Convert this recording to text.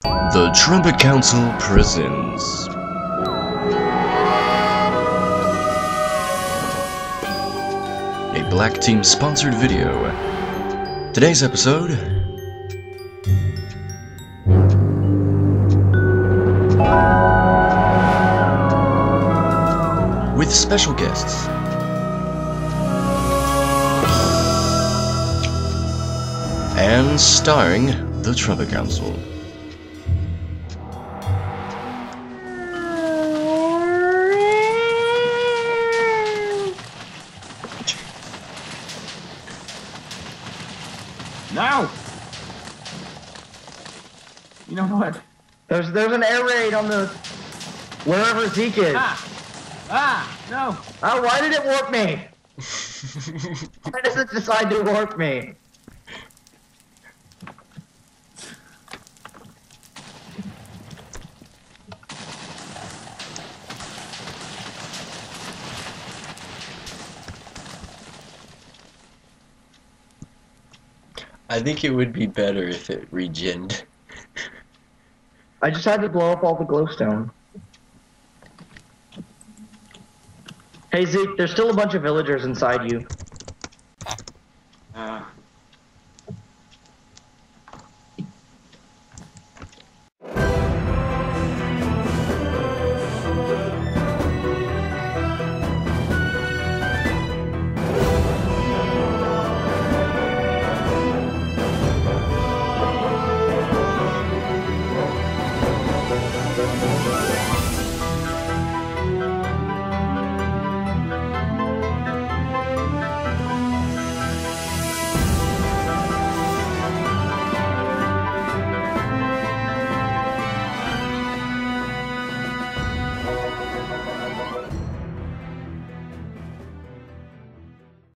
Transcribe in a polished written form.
The Trumpet Council presents a Black Team sponsored video. Today's episode, with special guests. And starring the Trumpet Council. No! You know what? There's an air raid on the wherever Zeke is. No! Oh, why did it warp me? Why does it decide to warp me? I think it would be better if it regened. I just had to blow up all the glowstone. Hey Zeke, there's still a bunch of villagers inside you.